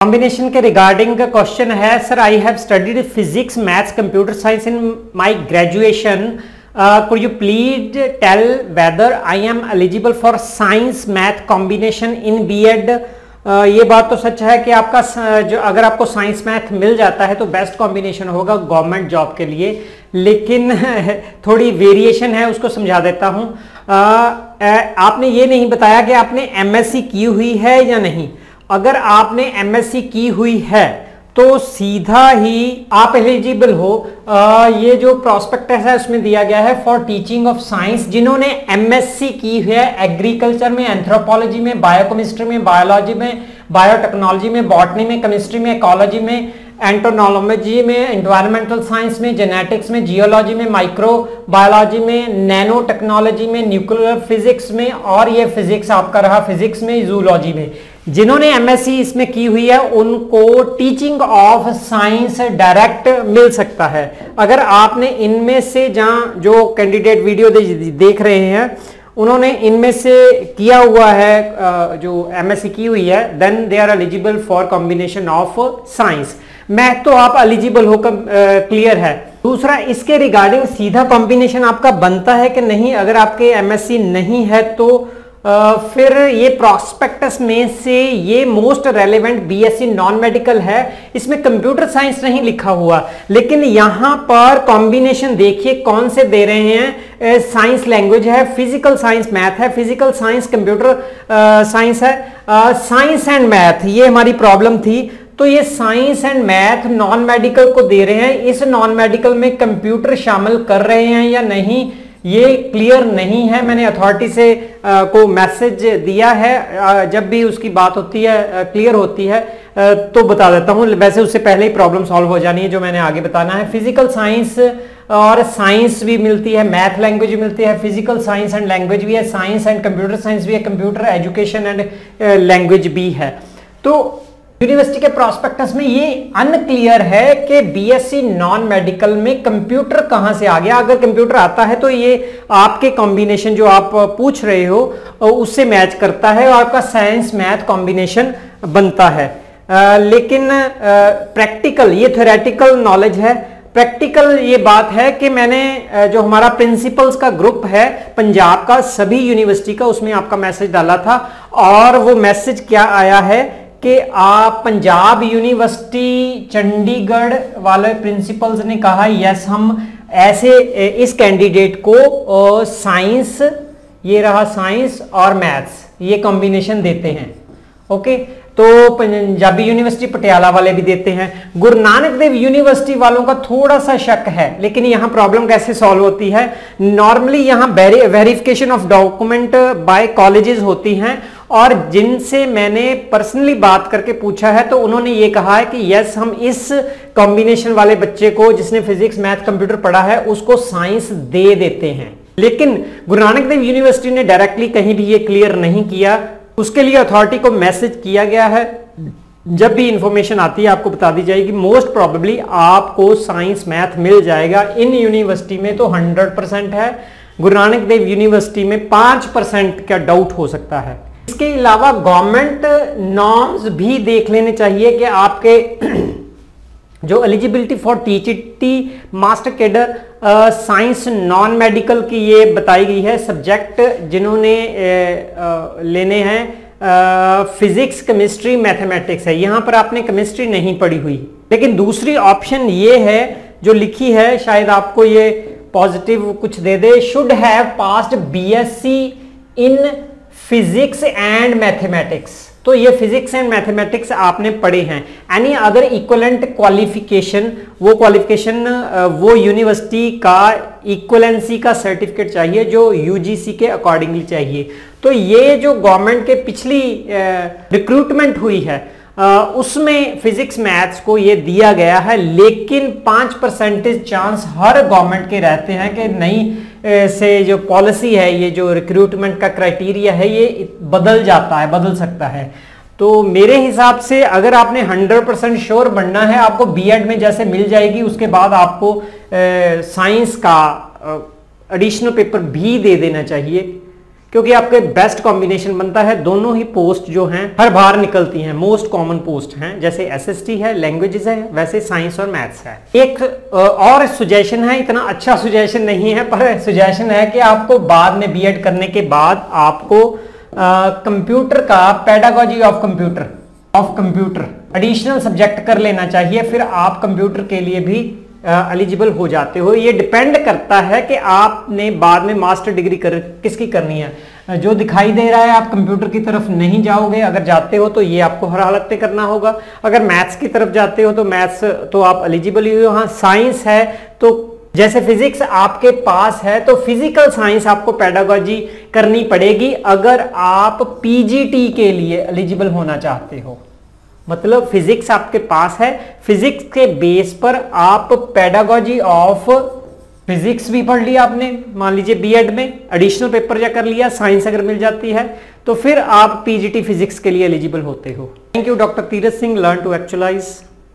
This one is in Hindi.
कॉम्बिनेशन के रिगार्डिंग का क्वेश्चन है, sir I have studied physics maths computer science in my graduation, could you please tell whether I am eligible for science math combination in B.Ed? ये बात तो सच है कि आपका जो अगर आपको साइंस मैथ मिल जाता है तो बेस्ट कॉम्बिनेशन होगा गवर्नमेंट जॉब के लिए, लेकिन थोड़ी वेरिएशन है, उसको समझा देता हूँ। आपने ये नहीं बताया कि आपने एमएससी की हुई है या नहीं। अगर आपने एमएससी की हुई है तो सीधा ही आप एलिजिबल हो। ये जो प्रोस्पेक्टस है उसमें दिया गया है फॉर टीचिंग ऑफ साइंस, जिन्होंने एमएससी की है एग्रीकल्चर में, एंथ्रोपोलॉजी में, बायोकेमिस्ट्री में, बायोलॉजी में, बायोटेक्नोलॉजी में, बॉटनी में, केमिस्ट्री में, इकोलॉजी में, एंटोनोलॉजी में, एनवायरमेंटल साइंस में, जेनेटिक्स में, जियोलॉजी में, माइक्रोबायोलॉजी में, नैनो टेक्नोलॉजी में, न्यूक्लियर फिजिक्स में, और ये फिजिक्स आपका रहा फिजिक्स में, जूलॉजी में। जिन्होंने एमएससी इसमें की हुई है उनको टीचिंग ऑफ साइंस डायरेक्ट मिल सकता है। अगर आपने इनमें से जहां जो कैंडिडेट वीडियो देख रहे हैं उन्होंने इनमें से किया हुआ है, जो एमएससी की हुई है, then they are eligible for combination of science math, तो आप एलिजिबल हो, क्लियर है। दूसरा, इसके रिगार्डिंग सीधा कॉम्बिनेशन आपका बनता है कि नहीं। अगर आपके एमएससी नहीं है तो फिर ये प्रोस्पेक्टस में से ये most relevant BSc non medical है, इसमें कंप्यूटर साइंस नहीं लिखा हुआ, लेकिन यहां पर कॉम्बिनेशन देखिए कौन से दे रहे हैं। साइंस लैंग्वेज है, फिजिकल साइंस मैथ है, फिजिकल साइंस कंप्यूटर साइंस है, साइंस एंड मैथ, ये हमारी प्रॉब्लम थी। तो ये science and math non medical को दे रहे हैं, इस नॉन मेडिकल में कंप्यूटर शामिल कर रहे हैं या नहीं ये क्लियर नहीं है। मैंने अथॉरिटी से को मैसेज दिया है, जब भी उसकी बात होती है क्लियर होती है तो बता देता हूं। वैसे उससे पहले ही प्रॉब्लम सॉल्व हो जानी है जो मैंने आगे बताना है। फिजिकल साइंस और साइंस भी मिलती है, मैथ लैंग्वेज भी मिलती है, फिजिकल साइंस एंड लैंग्वेज भी है, साइंस एंड कंप्यूटर साइंस भी है, कंप्यूटर एजुकेशन एंड लैंग्वेज भी है। तो यूनिवर्सिटी के प्रोस्पेक्टस में ये अनक्लियर है कि बीएससी नॉन मेडिकल में कंप्यूटर कहां से आ गया। अगर कंप्यूटर आता है तो ये आपके कॉम्बिनेशन जो आप पूछ रहे हो उससे मैच करता है और आपका साइंस मैथ कॉम्बिनेशन बनता है। लेकिन प्रैक्टिकल, ये थ्योरेटिकल नॉलेज है, प्रैक्टिकल ये बात है कि मैंने जो हमारा प्रिंसिपल्स का ग्रुप है पंजाब का, सभी यूनिवर्सिटी का, उसमें आपका मैसेज डाला था और वो मैसेज क्या आया है कि आप पंजाब यूनिवर्सिटी चंडीगढ़ वाले प्रिंसिपल्स ने कहा यस हम ऐसे इस कैंडिडेट को साइंस, ये रहा साइंस और मैथ्स, ये कॉम्बिनेशन देते हैं। ओके, तो पंजाबी यूनिवर्सिटी पटियाला वाले भी देते हैं। गुरु नानक देव यूनिवर्सिटी वालों का थोड़ा सा शक है, लेकिन यहां प्रॉब्लम कैसे सॉल्व होती है। नॉर्मली यहां verification of document by colleges होती हैं और जिनसे मैंने पर्सनली बात करके पूछा है तो उन्होंने ये कहा है कि यस हम इस कॉम्बिनेशन वाले बच्चे को जिसने फिजिक्स मैथ कंप्यूटर पढ़ा है उसको साइंस दे देते हैं। लेकिन गुरु नानक देव यूनिवर्सिटी ने डायरेक्टली कहीं भी ये क्लियर नहीं किया, उसके लिए अथॉरिटी को मैसेज किया गया है। जब भी इंफॉर्मेशन आती है आपको बता दी जाएगी। मोस्ट प्रोबेबली आपको साइंस मैथ मिल जाएगा। इन यूनिवर्सिटी में तो 100% है, गुरु नानक देव यूनिवर्सिटी में 5% का डाउट हो सकता है। इसके अलावा गवर्नमेंट नॉर्म्स भी देख लेने चाहिए कि आपके जो eligibility for TGT master cadre science non medical की ये बताई गई है। सब्जेक्ट जिन्होंने लेने हैं फिजिक्स, केमिस्ट्री, मैथमेटिक्स है। यहां पर आपने केमिस्ट्री नहीं पढ़ी हुई, लेकिन दूसरी ऑप्शन ये है जो लिखी है, शायद आपको ये पॉजिटिव कुछ दे दे, should have passed BSc in physics and mathematics. तो ये फिजिक्स एंड मैथमेटिक्स आपने पढ़े हैं। एनी अदर इक्वलेंट क्वालिफिकेशन, वो क्वालिफिकेशन वो यूनिवर्सिटी का इक्वलेंसी का सर्टिफिकेट चाहिए जो यूजीसी के अकॉर्डिंगली चाहिए। तो ये जो गवर्नमेंट के पिछली रिक्रूटमेंट हुई है उसमें फिजिक्स मैथ्स को ये दिया गया है, लेकिन 5% चांस हर गवर्नमेंट के रहते हैं कि नई से जो पॉलिसी है, ये जो रिक्रूटमेंट का क्राइटेरिया है, ये बदल जाता है, बदल सकता है। तो मेरे हिसाब से अगर आपने 100% श्योर बनना है, आपको बीएड में जैसे मिल जाएगी, उसके बाद आपको साइंस का एडिशनल पेपर भी दे देना चाहिए, क्योंकि आपके बेस्ट कॉम्बिनेशन बनता है। दोनों ही पोस्ट जो हैं हर बार निकलती हैं, मोस्ट कॉमन पोस्ट हैं, जैसे एसएसटी है, लैंग्वेजेस है, वैसे साइंस और मैथ्स है। एक और सुजेशन है, इतना अच्छा सुजेशन नहीं है पर सुजेशन है कि आपको बाद में बीएड करने के बाद आपको कंप्यूटर का pedagogy of computer additional subject कर लेना चाहिए, फिर आप कंप्यूटर के लिए भी एलिजिबल हो जाते हो। ये डिपेंड करता है कि आपने बाद में मास्टर डिग्री किसकी करनी है। जो दिखाई दे रहा है आप कंप्यूटर की तरफ नहीं जाओगे, अगर जाते हो तो ये आपको हर हालत में करना होगा। अगर मैथ्स की तरफ जाते हो तो मैथ्स तो आप एलिजिबल ही हो। हाँ, साइंस है तो जैसे फिजिक्स आपके पास है तो फिजिकल साइंस आपको पेडागोजी करनी पड़ेगी अगर आप पीजीटी के लिए एलिजिबल होना चाहते हो। मतलब फिजिक्स आपके पास है, फिजिक्स के बेस पर आप पेडागोजी ऑफ फिजिक्स भी पढ़ लिया आपने, मान लीजिए बीएड में एडिशनल पेपर जा कर लिया, साइंस अगर मिल जाती है तो फिर आप पीजीटी फिजिक्स के लिए एलिजिबल होते हो। Thank you doctor Tirath Singh, learn to actualise.